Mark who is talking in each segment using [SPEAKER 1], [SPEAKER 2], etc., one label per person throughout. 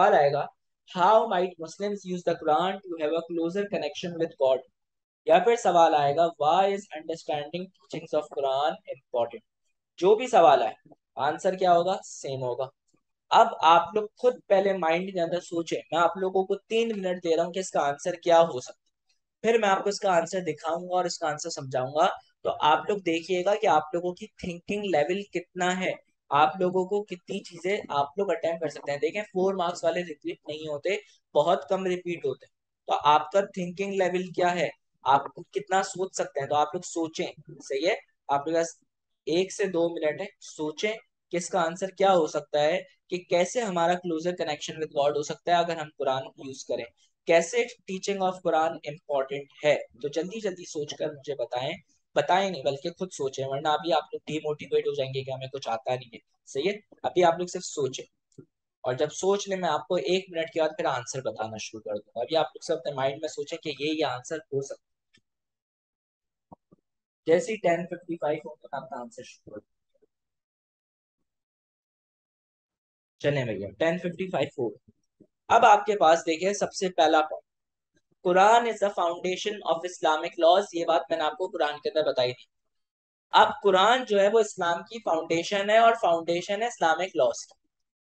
[SPEAKER 1] सवाल आएगा how might Muslims use the Quran to have a closer connection with God, या फिर सवाल आएगा why is understanding teachings of Quran important. जो भी सवाल है आंसर क्या होगा, सेम होगा। अब आप लोग खुद पहले माइंड के अंदर सोचें, मैं आप लोगों को 3 मिनट दे रहा हूँ कि इसका आंसर क्या हो सकता है, फिर मैं आपको इसका आंसर दिखाऊंगा और इसका आंसर समझाऊंगा। तो आप लोग देखिएगा कि आप लोगों की थिंकिंग लेवल कितना है, आप लोगों को कितनी चीजें आप लोग अटेम्प्ट कर सकते हैं। देखें 4 मार्क्स वाले रिपीट नहीं होते, बहुत कम रिपीट होते हैं। तो आपका थिंकिंग लेवल क्या है, आप कितना सोच सकते हैं, तो आप लोग सोचें। सही है, आपके पास 1 से 2 मिनट है, सोचें कि इसका आंसर क्या हो सकता है, कि कैसे हमारा क्लोजर कनेक्शन विद गॉड हो सकता है अगर हम कुरान यूज करें, कैसे टीचिंग ऑफ कुरान इम्पोर्टेंट है। तो जल्दी जल्दी सोचकर मुझे बताएं, बताएं नहीं बल्कि खुद सोचें, वरना अभी आप लोग डिमोटिवेट हो जाएंगे कि हमें कुछ आता नहीं है। सही है, अभी आप लोग सिर्फ सोचें, और जब सोच ले मैं आपको 1 मिनट के बाद फिर आंसर बताना शुरू कर दूंगा। अभी आप लोग सब अपने माइंड में सोचें कि ये आंसर हो सकता है। जैसे ही 10:55 हो तो आपका आंसर शुरू कर। चलें भैया, 10:55 हो। अब आपके पास देखिए सबसे पहला point, Quran is the foundation of Islamic laws. ये बात मैंने आपको कुरान के अंदर बताई थी। अब कुरान जो है वो इस्लाम की फाउंडेशन है, और फाउंडेशन है इस्लामिक लॉज की।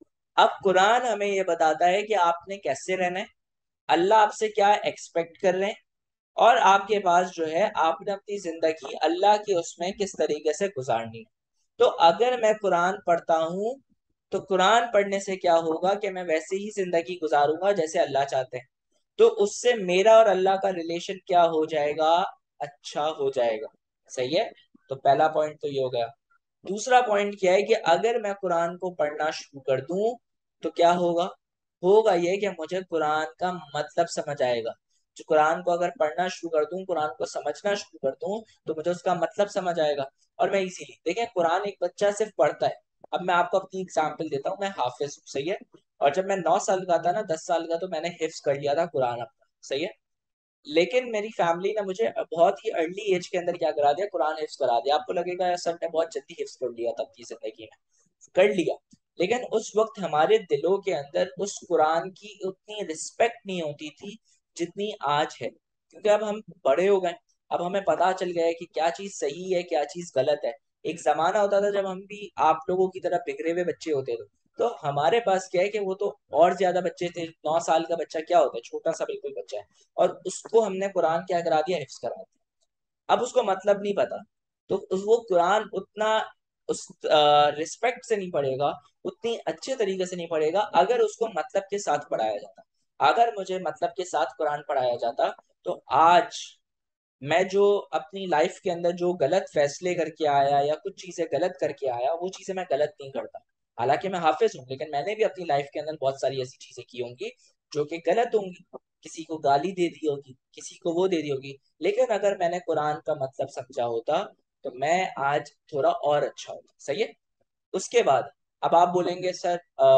[SPEAKER 1] अब कुरान हमें ये बताता है कि आपने कैसे रहना है, अल्लाह आपसे क्या एक्सपेक्ट कर रहे हैं, और आपके पास जो है आपने अपनी जिंदगी अल्लाह की उसमें किस तरीके से गुजारनी है। तो अगर मैं कुरान पढ़ता हूँ, तो कुरान पढ़ने से क्या होगा कि मैं वैसे ही जिंदगी गुजारूंगा जैसे अल्लाह चाहते हैं। तो उससे मेरा और अल्लाह का रिलेशन क्या हो जाएगा, अच्छा हो जाएगा। सही है, तो पहला पॉइंट तो ये हो गया। दूसरा पॉइंट क्या है कि अगर मैं कुरान को पढ़ना शुरू कर दूं तो क्या होगा, होगा ये कि मुझे कुरान का मतलब समझ आएगा। जो कुरान को अगर पढ़ना शुरू कर दूं, कुरान को समझना शुरू कर दूं, तो मुझे उसका मतलब समझ आएगा। और मैं इजीली, देखें कुरान एक बच्चा सिर्फ पढ़ता है। अब मैं आपको अपनी एग्जाम्पल देता हूँ, मैं हाफिज हूँ। सही है, और जब मैं 9 साल का था ना, 10 साल का, तो मैंने हिफ्स कर लिया था कुरान अपना। सही है, लेकिन मेरी फैमिली ने मुझे बहुत ही अर्ली एज के अंदर क्या करा दिया, कुरान हिफ्स करा दिया। आपको लगेगा यार सर ने बहुत जल्दी हिफ्स कर लिया तब की जिंदगी में, कर लिया। लेकिन उस वक्त हमारे दिलों के अंदर उस कुरान की उतनी रिस्पेक्ट नहीं होती थी जितनी आज है, क्योंकि अब हम बड़े हो गए। अब हमें पता चल गया है कि क्या चीज सही है, क्या चीज गलत है। एक जमाना होता था जब हम भी आप लोगों की तरह बिगड़े हुए बच्चे होते थे, तो हमारे पास क्या है कि वो तो और ज्यादा बच्चे थे। 9 साल का बच्चा क्या होता है, छोटा सा बिल्कुल बच्चा है, और उसको हमने कुरान क्या करा दिया, हिफ्स करा दिया। अब उसको मतलब नहीं पता, तो वो कुरान उतना उस रिस्पेक्ट से नहीं पढ़ेगा, उतनी अच्छे तरीके से नहीं पढ़ेगा अगर उसको मतलब के साथ पढ़ाया जाता। अगर मुझे मतलब के साथ कुरान पढ़ाया जाता, तो आज मैं जो अपनी लाइफ के अंदर जो गलत फैसले करके आया या कुछ चीजें गलत करके आया, वो चीजें मैं गलत नहीं करता। हालांकि मैं हाफिज हूँ, लेकिन मैंने भी अपनी लाइफ के अंदर बहुत सारी ऐसी चीजें की होंगी जो कि गलत होंगी। किसी को गाली दे दी होगी, किसी को वो दे दी होगी, लेकिन अगर मैंने कुरान का मतलब समझा होता, तो मैं आज थोड़ा और अच्छा होता। सही है, उसके बाद अब आप बोलेंगे सर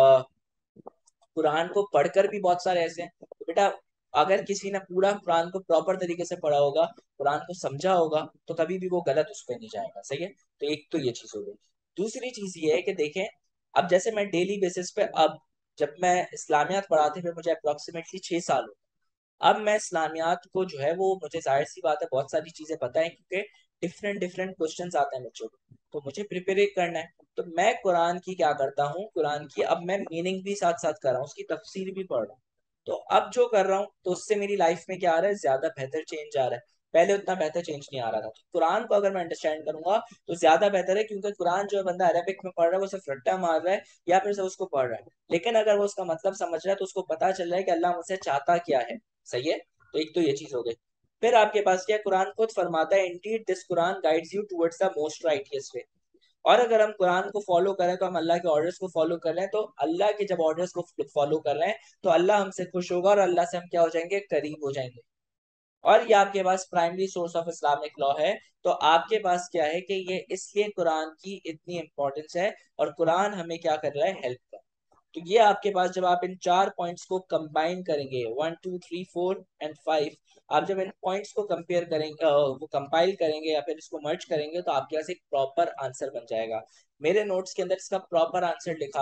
[SPEAKER 1] कुरान को पढ़कर भी बहुत सारे ऐसे हैं। तो बेटा, अगर किसी ने पूरा कुरान को प्रॉपर तरीके से पढ़ा होगा, कुरान को समझा होगा, तो कभी भी वो गलत उस पर नहीं जाएगा। सही है, तो एक तो ये चीज हो गई। दूसरी चीज ये है कि देखें, अब जैसे मैं डेली बेसिस पे, अब जब मैं इस्लामियात पढ़ाते हुए मुझे अप्रोक्सीमेटली 6 साल हो, अब मैं इस्लामियात को जो है वो, मुझे जाहिर सी बात है बहुत सारी चीजें पता है, क्योंकि डिफरेंट डिफरेंट क्वेश्चंस आते हैं बच्चों को, तो मुझे प्रिपेयर करना है। तो मैं कुरान की क्या करता हूँ, कुरान की अब मैं मीनिंग भी साथ साथ कर रहा हूँ, उसकी तफसीर भी पढ़ रहा हूँ। तो अब जो कर रहा हूँ, तो उससे मेरी लाइफ में क्या आ रहा है, ज्यादा बेहतर चेंज आ रहा है। पहले उतना बेहतर चेंज नहीं आ रहा था। तो कुरान को अगर मैं अंडरस्टैंड करूंगा तो ज्यादा बेहतर है, क्योंकि कुरान जो है बंदा अरबिक में पढ़ रहा है वो सिर्फ रट्टा मार रहा है या फिर से उसको पढ़ रहा है, लेकिन अगर वो उसका मतलब समझ रहा है तो उसको पता चल रहा है कि अल्लाह मुझसे चाहता क्या है। सही है, तो एक तो ये चीज हो गई। फिर आपके पास क्या, कुरान खुद फरमाता है indeed this Quran guides you towards the most righteous way. और अगर हम कुरान को फॉलो करें तो हम अल्लाह के ऑर्डर्स को फॉलो कर रहे हैं, तो अल्लाह के जब ऑर्डर्स को फॉलो कर रहे हैं तो अल्लाह हमसे खुश होगा, और अल्लाह से हम क्या हो जाएंगे, करीब हो जाएंगे। और ये आपके पास primary source of Islamic law है। तो आपके पास क्या है कि ये इसलिए कुरान की इतनी इंपॉर्टेंस है, और कुरान हमें क्या कर रहा है, हेल्प कर। तो ये आपके पास जब आप इन 4 पॉइंट्स को कंबाइन करेंगे, 1 2 3 4 एंड 5, आप जब इन पॉइंट्स को कंपेयर करेंगे, वो कंपाइल करेंगे या फिर इसको मर्ज करेंगे, तो आपके पास एक प्रॉपर आंसर बन जाएगा। मेरे नोट्स के अंदर इसका प्रॉपर आंसर लिखा हुआ है,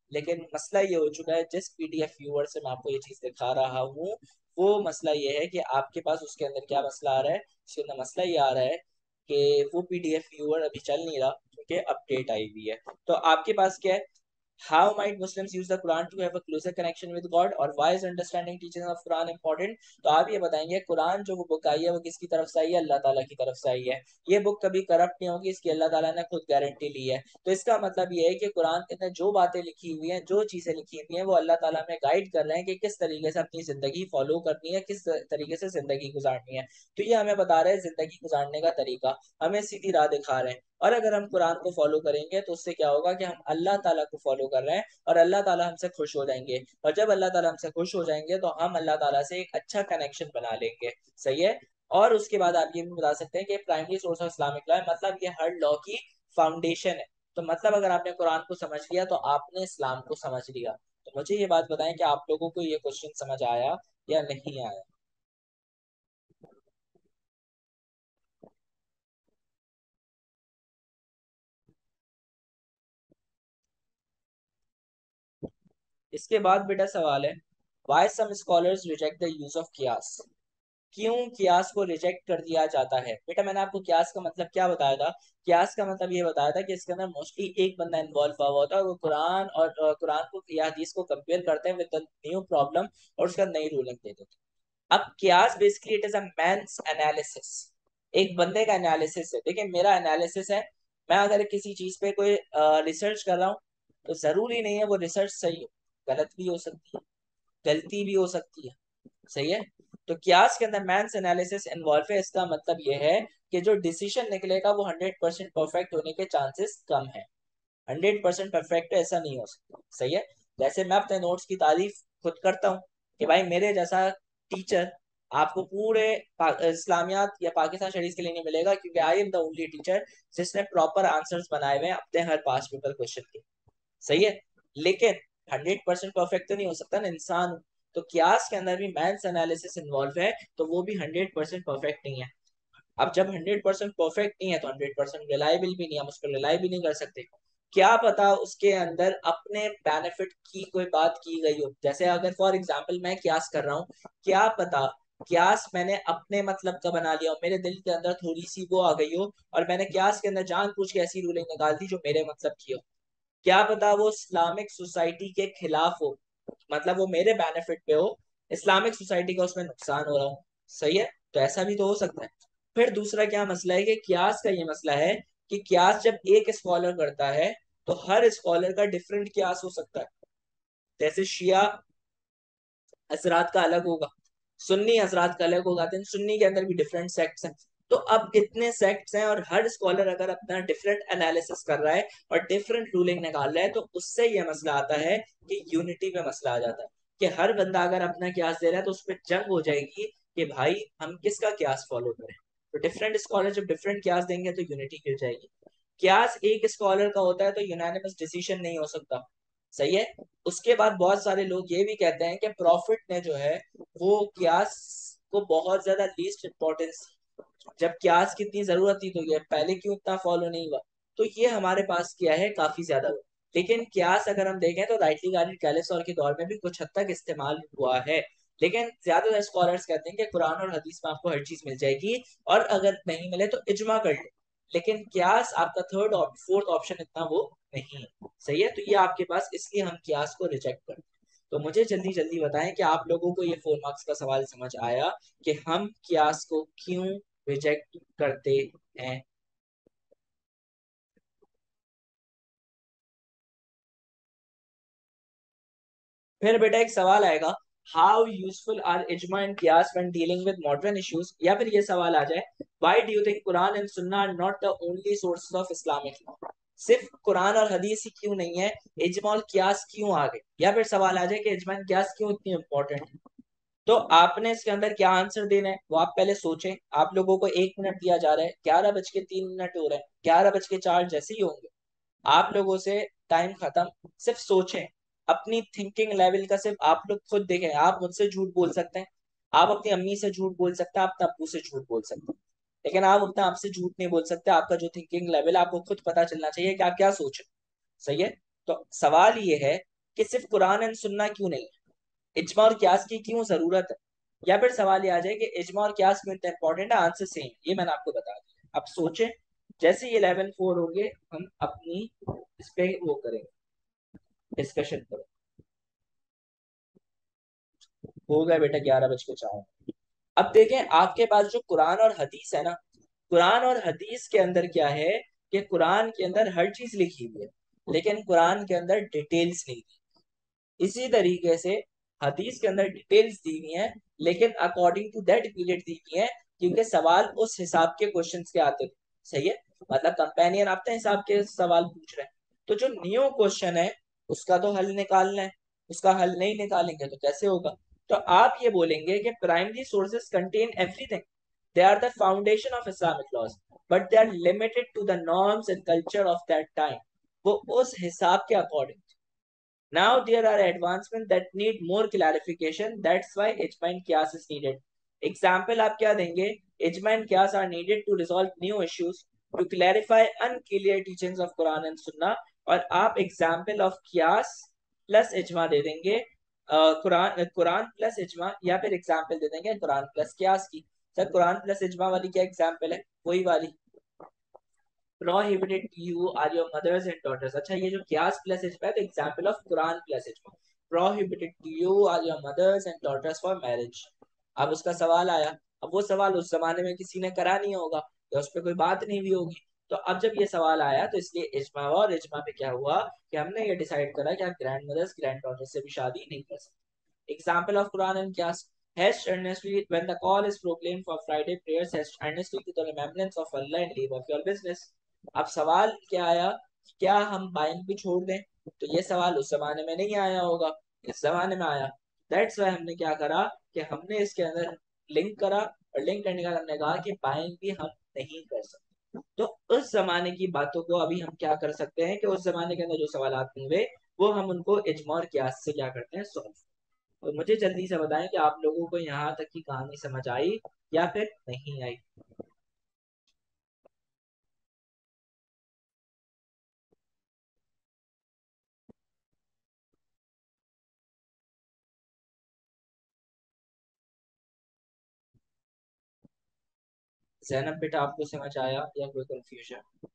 [SPEAKER 1] लेकिन मसला ये हो चुका है, जिस पीडीएफ व्यूअर से मैं आपको ये चीज दिखा रहा हूँ, वो मसला ये है कि आपके पास उसके अंदर क्या मसला आ रहा है, उसके अंदर मसला ये आ रहा है कि वो पीडीएफ व्यूअर अभी चल नहीं रहा क्योंकि अपडेट आई हुई है। तो आपके पास क्या है, How might Muslims use the Quran to have a closer connection with God, और why is understanding teachings of Quran important? तो आप ये बताएंगे कुरान जो वो बुक आई है वो किसकी तरफ से आई है, अल्लाह ताला की तरफ से आई है। ये बुक कभी करप्ट नहीं होगी, इसकी अल्लाह ताला ने खुद गारंटी ली है। तो इसका मतलब ये है कि कुरान के अंदर जो बातें लिखी हुई हैं, जो चीजें लिखी हुई हैं, वो अल्लाह ताला में गाइड कर रहे हैं कि किस तरीके से अपनी जिंदगी फॉलो करनी है, किस तरीके से जिंदगी गुजारनी है। तो ये हमें बता रहे हैं जिंदगी गुजारने का तरीका, हमें सीधी राह दिखा रहे हैं। और अगर हम कुरान को फॉलो करेंगे तो उससे क्या होगा कि हम अल्लाह ताला को फॉलो कर रहे हैं और अल्लाह ताला हमसे खुश हो जाएंगे, और जब अल्लाह ताला हमसे खुश हो जाएंगे तो हम अल्लाह ताला से एक अच्छा कनेक्शन बना लेंगे। सही है। और उसके बाद आप ये भी बता सकते हैं कि primary source of Islamic law है, मतलब ये हर लॉ की फाउंडेशन है। तो मतलब अगर आपने कुरान को समझ लिया तो आपने इस्लाम को समझ लिया। तो मुझे ये बात बताएं कि आप लोगों को ये क्वेश्चन समझ आया या नहीं आया। इसके बाद बेटा सवाल है, why some scholars reject the use of कियास। क्यों कियास को रिजेक्ट कर दिया जाता है। बेटा मैंने आपको कियास का मतलब क्या बताया था, कियास का मतलब ये बताया था कि इसके अंदर मोस्टली एक बंदा इन्वॉल्व हुआ होता है, वो कुरान और कुरान को या हदीस को कंपेयर करते हैं विद न्यू प्रॉब्लम और उसका नई रूलिंग दे देते हैं। अब कियास basically it is a man's analysis, एक बंदे का एनालिसिस है। देखिए मेरा एनालिसिस है, मैं अगर किसी चीज पे कोई रिसर्च कर रहा हूँ तो जरूरी नहीं है वो रिसर्च सही हो, गलत भी हो सकती है, गलती भी हो सकती है। सही है। तो क्यास के अंदर मैंस एनालिसिस इन्वॉल्व है, इसका मतलब ये है कि जो डिसीजन निकलेगा वो 100% परफेक्ट होने के चांसेस कम है। 100% परफेक्ट ऐसा नहीं हो सकता। सही है। जैसे मैं अपने नोट्स की तारीफ खुद करता हूँ कि भाई मेरे जैसा टीचर आपको पूरे इस्लामियात या पाकिस्तान स्टडीज के लिए नहीं मिलेगा, क्योंकि I am the only teacher जिसने प्रॉपर आंसर्स बनाए हुए हैं अपने हर पास पेपर क्वेश्चन के। सही है। लेकिन 100% परफेक्ट तो नहीं हो सकता ना, इंसान हूं। तो क्यास के अंदर भी मैथ्स एनालिसिस इन्वॉल्व है, तो वो भी 100% परफेक्ट नहीं है। अब जब 100% परफेक्ट नहीं है तो 100% रिलायबल भी नहीं है, हम उस पर रिलाई भी नहीं कर सकते। क्या पता उसके अंदर अपने बेनिफिट की कोई बात की गई हो, जैसे अगर फॉर एग्जाम्पल मैं क्यास कर रहा हूँ, क्या पता क्यास मैंने अपने मतलब का बना लिया हो, मेरे दिल के अंदर थोड़ी सी वो आ गई हो और मैंने क्यास के अंदर जानबूझ के ऐसी रूलिंग निकाल दी जो मेरे मतलब की हो। क्या पता वो इस्लामिक सोसाइटी के खिलाफ हो, मतलब वो मेरे बेनिफिट पे हो, इस्लामिक सोसाइटी का उसमें नुकसान हो रहा हो। सही है। तो ऐसा भी तो हो सकता है। फिर दूसरा क्या मसला है कि क्यास का ये मसला है कि क्यास जब एक स्कॉलर करता है तो हर स्कॉलर का डिफरेंट क्यास हो सकता है। जैसे शिया हजरात का अलग होगा, सुन्नी हजरात का अलग होगा, तो सुन्नी के अंदर भी डिफरेंट सेक्ट्स हैं। तो अब इतने सेक्ट्स हैं और हर स्कॉलर अगर अपना डिफरेंट एनालिसिस कर रहा है और डिफरेंट रूलिंग निकाल रहा है, तो उससे ये मसला आता है कि यूनिटी में मसला आ जाता है कि हर बंदा अगर अपना क्यास दे रहा है तो उस पर जंग हो जाएगी कि भाई हम किसका क्यास फॉलो करें। तो डिफरेंट स्कॉलर जब डिफरेंट क्यास देंगे तो यूनिटी गिर जाएगी। क्यास एक स्कॉलर का होता है तो यूनानिमस डिसीजन नहीं हो सकता। सही है। उसके बाद बहुत सारे लोग ये भी कहते हैं कि प्रॉफिट ने जो है वो क्यास को बहुत ज्यादा लीस्ट इम्पोर्टेंस, जब क्यास की इतनी जरूरत थी तो ये पहले क्यों इतना फॉलो नहीं हुआ। तो ये हमारे पास क्या है, काफी ज्यादा हुआ। लेकिन क्यास अगर हम देखें तो राइटली गाइडेड कैलिफोर के दौर में भी कुछ हद तक इस्तेमाल हुआ है। लेकिन ज्यादातर स्कॉलर्स कहते हैं कि कुरान और हदीस में आपको हर चीज मिल जाएगी, और अगर नहीं मिले तो इजमा कर ले। लेकिन क्यास आपका थर्ड और फोर्थ ऑप्शन इतना वो नहीं है। सही है। तो ये आपके पास, इसलिए हम क्यास को रिजेक्ट करते हैं। तो मुझे जल्दी जल्दी बताएं कि आप लोगों को ये 4 मार्क्स का सवाल समझ आया कि हम क्यास को क्यों रिजेक्ट करते हैं। फिर बेटा एक सवाल आएगा, हाउ यूजफुल आर इजमा एंड कियास when dealing with modern issues, या फिर ये सवाल आ जाए, why do you think Quran and सुन्ना are not the only sources of Islamic law. सिर्फ कुरान और हदीस ही क्यों नहीं है, इजमा और कियास क्यों आ गए। या फिर सवाल आ जाए कि इजमा एंड कियास क्यों इतनी इंपॉर्टेंट है। तो आपने इसके अंदर क्या आंसर देना है वो आप पहले सोचें। आप लोगों को 1 मिनट दिया जा रहा है, 11:03 हो रहे हैं, 11:04 जैसे ही होंगे आप लोगों से टाइम खत्म। सिर्फ सोचें, अपनी थिंकिंग लेवल का सिर्फ आप लोग खुद देखें। आप मुझसे झूठ बोल सकते हैं, आप अपनी अम्मी से झूठ बोल सकते हैं, आप अपने अब्बू से झूठ बोल सकते हैं, लेकिन आप अपने आप से झूठ नहीं बोल सकते। आपका जो थिंकिंग लेवल है आपको खुद पता चलना चाहिए कि आप क्या सोच रहे हैं। सही है। तो सवाल ये है कि सिर्फ कुरान एंड सुन्ना क्यों नहीं, इज्मा और क्यास की क्यों जरूरत है, या फिर सवाल ये आ जाए कि इज्मा और क्यास क्यों इतना इंपॉर्टेंट है, आंसर सेम, ये मैंने आपको बता दिया। अब सोचें, जैसे ये 11-4 हो गए, हम अपनी इस पे वो करेंगे, डिस्कशन करें। हो गया बेटा 11:04। अब देखें आपके पास जो कुरान और हदीस है ना, कुरान और हदीस के अंदर क्या है कि कुरान के अंदर हर चीज लिखी हुई है, लेकिन कुरान के अंदर डिटेल्स नहीं दी। इसी तरीके से हदीस के अंदर डिटेल्स दी हुई हैं, लेकिन अकॉर्डिंग टू दैट पीरियड दी हुई हैं, क्योंकि सवाल उस हिसाब के क्वेश्चंस के आते थे। सही है, मतलब कंपेनियन आपके हिसाब के सवाल पूछ रहे हैं, तो जो न्यू क्वेश्चन है उसका तो हल निकालना है, उसका हल नहीं निकालेंगे तो कैसे होगा। तो आप ये बोलेंगे कि primary sources contain everything, they are the foundation of Islamic laws, but they are limited to the norms and culture of that time. वो उस हिसाब के according. Now there are advancements that need more clarification. That's why ijma and qiyas is needed. Example आप क्या देंगे? Ijma and qiyas are needed to resolve new issues, to clarify unclear teachings of Quran and Sunnah. और आप example of qiyas plus ijma दे देंगे, Quran plus इजमा, या फिर example दे देंगे Quran plus क्यास की। सर कुरान प्लस इजमा वाली क्या एग्जाम्पल है? वही वाली, prohibited to you are your mothers and daughters। अच्छा, ये जो क्यास प्लस इज्मा है तो एग्जांपल ऑफ कुरान प्लस इज्मा, prohibited to you are your mothers and daughters for marriage। अब उसका सवाल आया, अब वो सवाल उस जमाने में किसी ने करा नहीं होगा या उस पर कोई बात नहीं हुई होगी, तो अब जब ये सवाल आया तो इसलिए इज्मा हुआ, और इज्मा पे क्या हुआ कि हमने ये डिसाइड करा कि आप ग्रैंड मदर्स ग्रैंड डॉटर्स से भी शादी नहीं कर सकते। एग्जाम्पल ऑफ कुरान एंड क्यास, Haste earnestly when the call is proclaimed for Friday prayers, haste earnestly to the remembrance of Allah and leave of your business। अब सवाल क्या आया, क्या हम बाइंग भी छोड़ दें? तो ये सवाल उस जमाने में नहीं आया होगा, इस जमाने में आया। दैट्स वाई हमने क्या करा कि हमने इसके अंदर लिंक करा, और लिंक करने का हमने कहा कि बाइंग भी हम नहीं कर सकते। तो उस जमाने की बातों को अभी हम क्या कर सकते हैं कि उस जमाने के अंदर जो सवाल आते हुए वो हम उनको इज्मा और कियास से क्या करते हैं, सॉल्व। तो मुझे जल्दी से बताएं कि आप लोगों को यहाँ तक की कहानी समझ आई या फिर नहीं आई। जैनब बेटा आपको समझ आया या कोई कंफ्यूजन?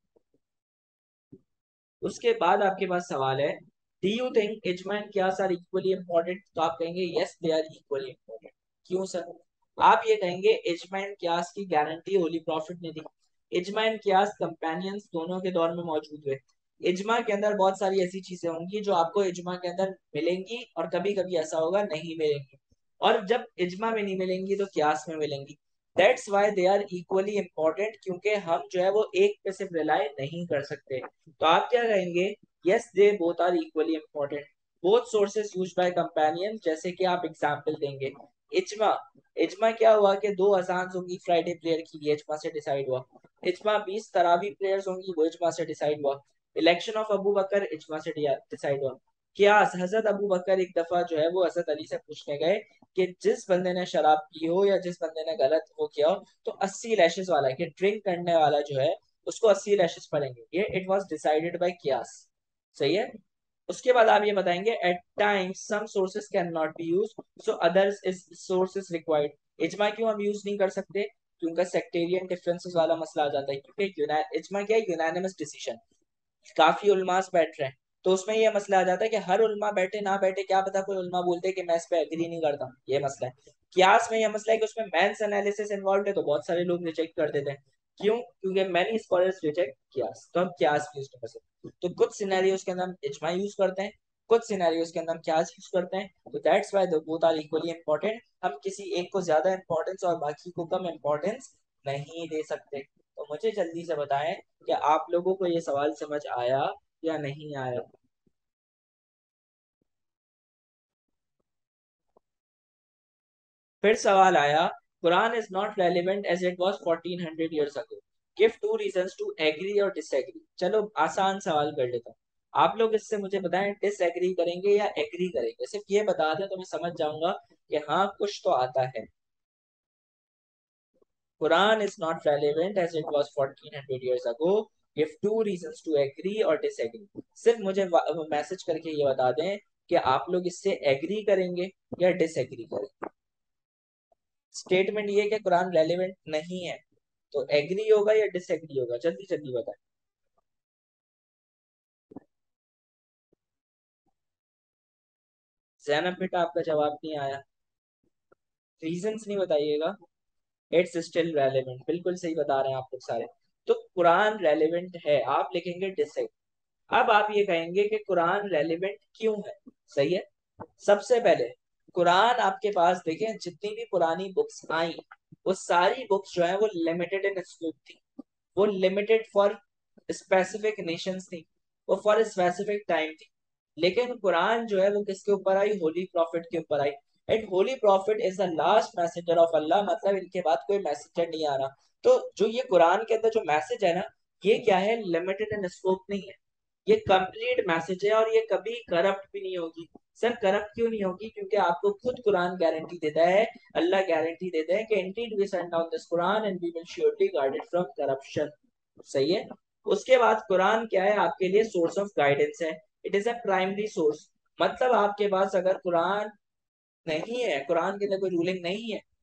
[SPEAKER 1] उसके बाद आपके पास सवाल है, डू यू थिंक इजमा एंड कियास आर इक्वली इंपॉर्टेंट? तो आप कहेंगे yes they are equally important. क्यों सर? आप ये कहेंगे इजमा एंड कियास की गारंटी होली प्रॉफिट ने दी। इजमा एंड कियास कंपेनियंस दोनों के दौर में मौजूद हुए। इजमा के अंदर बहुत सारी ऐसी चीजें होंगी जो आपको इजमा के अंदर मिलेंगी, और कभी कभी ऐसा होगा नहीं मिलेंगी, और जब इजमा में नहीं मिलेंगी तो कियास में मिलेंगी। That's why they are equally important, क्योंकि हम जो है वो एक पे सिर्फ रिलाई नहीं कर सकते। तो आप क्या कहेंगे? Yes they both are equally important, both sources used by companion. जैसे कि आप एग्जांपल देंगे, इजमा, इजमा क्या हुआ कि 2 अजान होंगी फ्राइडे प्रेयर की, ये इजमा से डिसाइड हुआ। इजमा 20 तरावी प्रेयर्स होंगी, वो इजमा से डिसाइड हुआ। इलेक्शन ऑफ अबू बकर इजमा से डिसाइड हुआ। कियास, हजरत अबू बकर एक दफा जो है वो हजरत अली से पूछने गए कि जिस बंदे ने शराब पी हो या जिस बंदे ने गलत वो किया हो तो 80 लैशेस वाला है, कि ड्रिंक करने वाला जो है उसको 80 लैशेस पड़ेंगे। ये इट वाज डिसाइडेड बाय कियास। सही है। उसके बाद आप ये बताएंगे at times some sources can not be use, so others is sources required. इजमा क्यों हम यूज नहीं कर सकते? क्योंकि उनका सेक्टेरियन डिफरेंसेस वाला मसला आ जाता है, क्योंकि इजमा क्या है, यूनानिमस डिसीजन, काफी उलमास बैठ रहे हैं, तो उसमें ये मसला आ जाता है कि हर उलमा बैठे ना बैठे, क्या पता कोई उलमा बोलते हैं कि मैं इस पे एग्री नहीं करता, ये मसला है। क्यास में ये मसला है कि उसमें मैंस एनालिसिस इन्वॉल्व है, तो बहुत सारे लोग रिजेक्ट कर देते हैं। क्यों? क्योंकि मैनी स्कॉलर्स रिजेक्ट क्यास, तो हम क्यास यूज कर सकते हैं। तो कुछ सिनेरियोस के अंदर हम इजमा यूज करते हैं, कुछ सिनेरियोस के अंदर हम क्यास यूज करते हैं। तो that's why both are equally important. हम किसी एक को ज्यादा इंपॉर्टेंस और बाकी को कम इंपॉर्टेंस नहीं दे सकते। तो मुझे जल्दी से बताएं कि आप लोगों को ये सवाल समझ आया या नहीं आया। फिर सवाल आया, Quran is not relevant as it was 1400 years ago, give two reasons to agree और डिसएग्री। चलो आसान सवाल कर लेता हूँ, आप लोग इससे मुझे बताएं डिसएग्री करेंगे या एग्री करेंगे? सिर्फ ये बता दें तो मैं समझ जाऊंगा कि हाँ कुछ तो आता है। Quran is not relevant as it was 1400 years ago. Give two reasons to agree or disagree। सिर्फ मुझे मैसेज करके ये बता दें कि आप लोग इससे एग्री करेंगे या डिसएग्री करेंगे। स्टेटमेंट ये है कि कुरान रेलेवेंट नहीं है, तो एग्री होगा या डिसएग्री होगा, जल्दी जल्दी बताएं। जैनब बेटा आपका जवाब नहीं आया, रीजंस नहीं बताइएगा। इट्स स्टिल रेलेवेंट, बिल्कुल सही बता रहे हैं आप लोग सारे। तो कुरान रेलेवेंट है, आप लिखेंगे डिसएग्री। अब आप ये कहेंगे कि कुरान रेलेवेंट क्यों है। सही है। सबसे पहले कुरान आपके पास देखें, जितनी भी पुरानी बुक्स आई वो सारी बुक्स जो है वो लिमिटेड इन स्कोप थी, वो लिमिटेड फॉर स्पेसिफिक नेशंस थी, वो फॉर स्पेसिफिक टाइम थी। लेकिन कुरान जो है वो किसके ऊपर आई, होली प्रॉफिट के ऊपर आई। And holy prophet is the last messenger of Allah, मतलब इनके बाद कोई मैसेजर नहीं आ रहा। तो जो ये कुरान के अंदर जो मैसेज है ना, ये क्या है, लिमिटेड इन स्कोप नहीं है, ये कंप्लीट मैसेज है और ये कभी करप्ट भी नहीं होगी। सर करप्ट क्यों नहीं होगी, क्योंकि आपको खुद कुरान गारंटी देता है, अल्लाह गारंटी देते हैं कि indeed we send down this Quran and we will surely guard it from corruption. सही है। उसके बाद कुरान क्या है, आपके लिए सोर्स ऑफ गाइडेंस है, it is a primary source. मतलब आपके पास अगर कुरान नहीं है, कुरान के अंदर कोई रूलिंग नहीं है,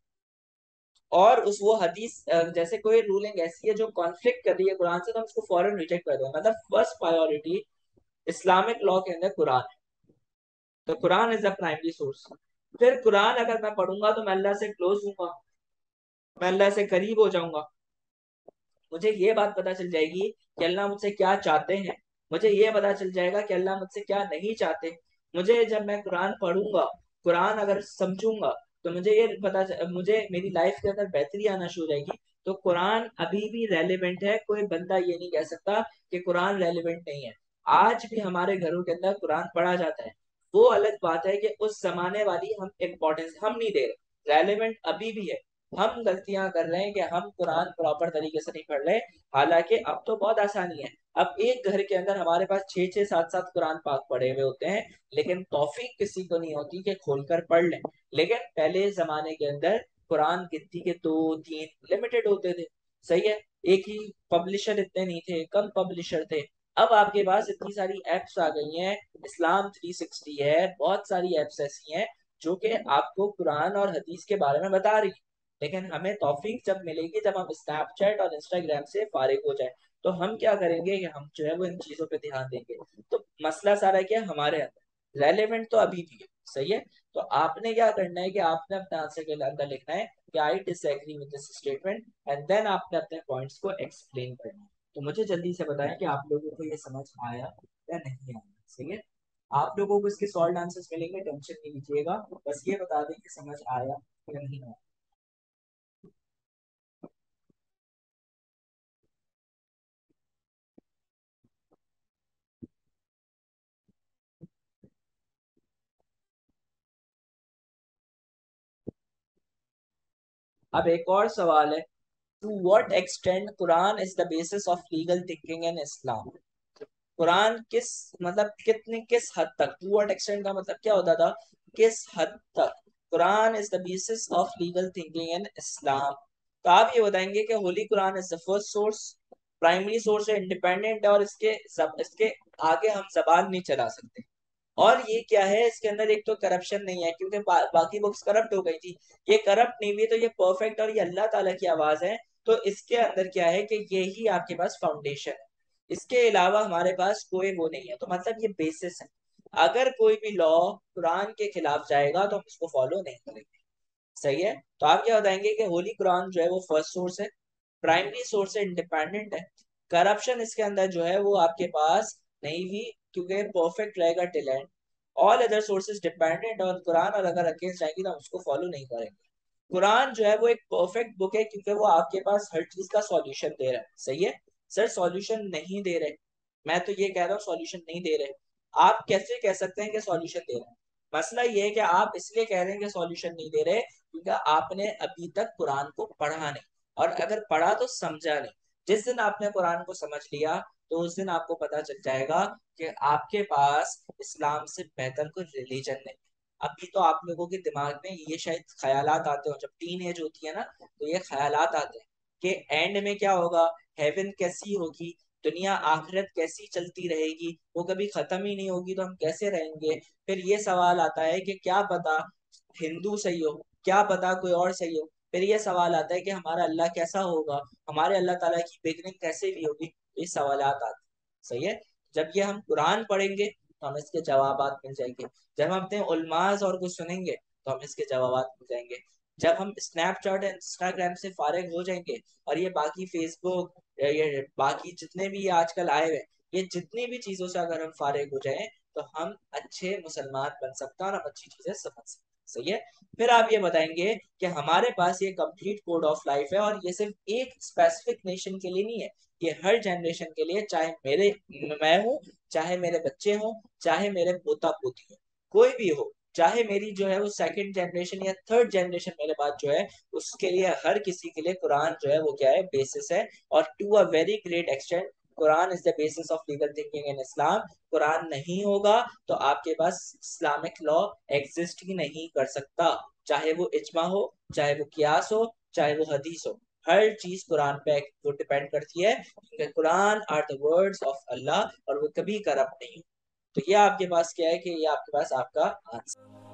[SPEAKER 1] और उस वो हदीस जैसे कोई रूलिंग ऐसी है जो कॉन्फ्लिक्ट कर रही है कुरान से, तो हम उसको फौरन रिजेक्ट कर दें। मतलब फर्स्ट प्रायोरिटी इस्लामिक लॉ के अंदर कुरान है, तो Quran is the primary source. फिर कुरान अगर मैं पढ़ूंगा तो मैं अल्लाह से क्लोज हूंगा, मैं अल्लाह से करीब हो जाऊंगा, मुझे ये बात पता चल जाएगी कि अल्लाह मुझसे क्या चाहते हैं, मुझे ये पता चल जाएगा कि अल्लाह मुझसे क्या नहीं चाहते। मुझे जब मैं कुरान पढ़ूंगा, कुरान अगर समझूंगा, तो मुझे ये मुझे मेरी लाइफ के अंदर बेहतरी आना शुरू हो जाएगी। तो कुरान अभी भी रेलेवेंट है, कोई बंदा ये नहीं कह सकता कि कुरान रेलेवेंट नहीं है। आज भी हमारे घरों के अंदर कुरान पढ़ा जाता है। वो अलग बात है कि उस जमाने वाली हम इम्पोर्टेंस हम नहीं दे रहे, रेलेवेंट अभी भी है। हम गलतियां कर रहे हैं कि हम कुरान प्रॉपर तरीके से नहीं पढ़ रहे। हालांकि अब तो बहुत आसानी है, अब एक घर के अंदर हमारे पास छह छह सात सात कुरान पाक पढ़े हुए होते हैं, लेकिन तौफीक किसी को नहीं होती कि खोलकर पढ़ लें। लेकिन पहले जमाने के अंदर कुरान गिनती के दो तीन लिमिटेड होते थे। सही है। एक ही पब्लिशर, इतने नहीं थे, कम पब्लिशर थे। अब आपके पास इतनी सारी एप्स आ गई हैं, इस्लाम 360 है, बहुत सारी एप्स ऐसी हैं जो कि आपको कुरान और हदीस के बारे में बता रही है। लेकिन हमें तौफीक जब मिलेगी जब हम स्नैपचैट और इंस्टाग्राम से फारिग हो जाए, तो हम क्या करेंगे कि हम जो है वो इन चीजों पे ध्यान देंगे। तो मसला सारा क्या है, हमारे अंदर रेलेवेंट तो अभी भी है। सही है। तो आपने क्या करना है कि आपने अपने आंसर के अंदर लिखना है कि I disagree with this statement, and then आपने अपने पॉइंट्स को एक्सप्लेन करना है। तो मुझे जल्दी से बताएं कि आप लोगों को ये समझ आया या नहीं आया। सही है। आप लोगों को इसके सॉल्व आंसर्स मिलेंगे, टेंशन नहीं लीजिएगा, बस ये बता दें कि समझ आया या नहीं आया। अब एक और सवाल है, to what extent Quran is the basis of legal thinking in Islam. कुरान किस, मतलब कितने, किस हद तक, टू व्हाट एक्सटेंट का मतलब क्या होता था, किस हद तक Quran is the basis of legal thinking in Islam. तो आप ये बताएंगे कि holy Quran is the first source, primary source है, इंडिपेंडेंट है, और इसके आगे हम जबान नहीं चला सकते। और ये क्या है, इसके अंदर एक तो करप्शन नहीं है, क्योंकि बाकी बुक्स करप्ट हो गई थी, ये करप्ट नहीं हुई, तो ये परफेक्ट और ये अल्लाह ताला की आवाज है। तो इसके अंदर क्या है कि ये ही आपके पास फाउंडेशन है, इसके अलावा हमारे पास कोई वो नहीं है। तो मतलब ये बेसिस है, अगर कोई भी लॉ कुरान के खिलाफ जाएगा तो हम उसको फॉलो नहीं करेंगे। सही है। तो आप क्या बताएंगे कि होली कुरान जो है वो फर्स्ट सोर्स है, प्राइमरी सोर्स है, इंडिपेंडेंट है, करप्शन इसके अंदर जो है वो आपके पास नहीं भी, क्योंकि परफेक्ट रहेगा till end. All other sources dependent, और कुरान और अगर अगेंस्ट जाएंगी तो हम उसको फॉलो नहीं करेंगे। कुरान जो है वो एक परफेक्ट बुक है, क्योंकि वो आपके पास हर चीज का सॉल्यूशन दे रहा है। सही है। सर सॉल्यूशन नहीं दे रहे, मैं तो ये कह रहा हूँ सॉल्यूशन नहीं दे रहे। आप कैसे कह सकते हैं कि सॉल्यूशन दे रहे हैं। मसला ये है कि आप इसलिए कह रहे हैं कि सॉल्यूशन नहीं दे रहे क्योंकि आपने अभी तक कुरान को पढ़ा नहीं, और अगर पढ़ा तो समझा नहीं। जिस दिन आपने कुरान को समझ लिया, तो उस दिन आपको पता चल जाएगा कि आपके पास इस्लाम से बेहतर कोई रिलीजन नहीं। अभी तो आप लोगों के दिमाग में ये शायद ख्यालात आते हो, जब टीन एज होती है ना, तो ये ख्यालात आते हैं कि एंड में क्या होगा, हेवन कैसी होगी, दुनिया आखिरत कैसी चलती रहेगी, वो कभी खत्म ही नहीं होगी तो हम कैसे रहेंगे। फिर ये सवाल आता है कि क्या पता हिंदू सही हो, क्या पता कोई और सही हो। फिर ये सवाल आता है कि हमारा अल्लाह कैसा होगा, हमारे अल्लाह ताला की बिगनिंग कैसे भी होगी। ये सवाल आते हैं। सही है। जब ये हम कुरान पढ़ेंगे तो हम इसके जवाब मिल जाएंगे। जब हम अपने उलमाज और कुछ सुनेंगे तो हम इसके जवाब मिल जाएंगे। जब हम स्नैपचैट इंस्टाग्राम से फारिग हो जाएंगे और ये बाकी फेसबुक, ये बाकी जितने भी ये आजकल आए हुए, ये जितनी भी चीजों से अगर हम फारिग हो जाएं तो हम अच्छे मुसलमान बन सकते हैं और हम अच्छी चीजें समझ सकते हैं। सही है। फिर आप ये बताएंगे कि हमारे पास ये कंप्लीट कोड ऑफ लाइफ है और ये सिर्फ एक स्पेसिफिक नेशन के लिए नहीं है, ये हर जनरेशन के लिए, चाहे मेरे मैं हूँ, चाहे मेरे बच्चे हों, चाहे मेरे पोता पोती हो, कोई भी हो, चाहे मेरी जो है वो सेकंड जनरेशन या थर्ड जनरेशन मेरे बाद जो है, उसके लिए हर किसी के लिए कुरान जो है वो क्या है, बेसिस है। और to a very great extent Quran is the basis of legal thinking in Islam. कुरान नहीं होगा तो आपके पास इस्लामिक लॉ एग्जिस्ट ही नहीं कर सकता, चाहे वो इज्मा हो, चाहे वो कियास हो, चाहे वो हदीस हो। हर चीज कुरान पे वो डिपेंड करती है, क्योंकि Quran are the words of Allah और वो कभी करप्ट नहीं। तो ये आपके पास क्या है कि ये आपके पास आपका आंसर।